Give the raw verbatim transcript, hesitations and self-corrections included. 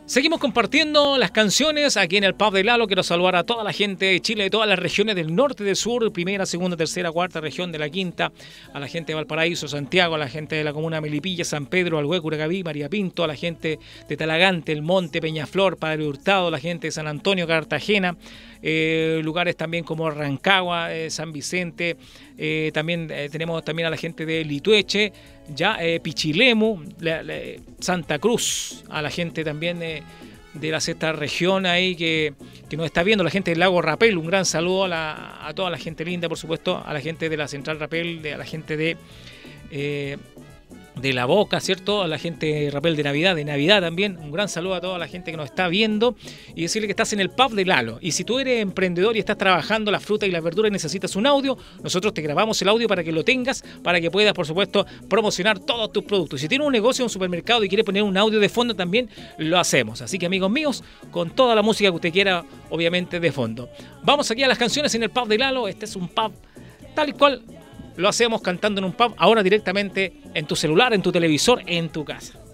Seguimos compartiendo las canciones aquí en el Pub de Lalo. Quiero saludar a toda la gente de Chile, de todas las regiones del norte, del sur, primera, segunda, tercera, cuarta región de la quinta, a la gente de Valparaíso, Santiago, a la gente de la comuna Melipilla, San Pedro, Alhué, Curacaví, María Pinto, a la gente de Talagante, El Monte, Peñaflor, Padre Hurtado, la gente de San Antonio, Cartagena, eh, lugares también como Rancagua, eh, San Vicente, eh, también eh, tenemos también a la gente de Litueche, ya eh, Pichilemu, la, la, Santa Cruz, a la gente también eh, de la sexta región ahí que, que nos está viendo, la gente del Lago Rapel, un gran saludo a, la, a toda la gente linda, por supuesto, a la gente de la Central Rapel, de, a la gente de eh, de La Boca, ¿cierto? A la gente de Rapel de Navidad, de Navidad también, un gran saludo a toda la gente que nos está viendo y decirle que estás en el Pub de Lalo. Y si tú eres emprendedor y estás trabajando la fruta y las verduras y necesitas un audio, nosotros te grabamos el audio para que lo tengas, para que puedas, por supuesto, promocionar todos tus productos. Si tienes un negocio, un supermercado y quieres poner un audio de fondo, también lo hacemos. Así que, amigos míos, con toda la música que usted quiera, obviamente, de fondo. Vamos aquí a las canciones en el Pub de Lalo. Este es un pub tal y cual lo hacemos cantando en un pub, ahora directamente en tu celular, en tu televisor, en tu casa.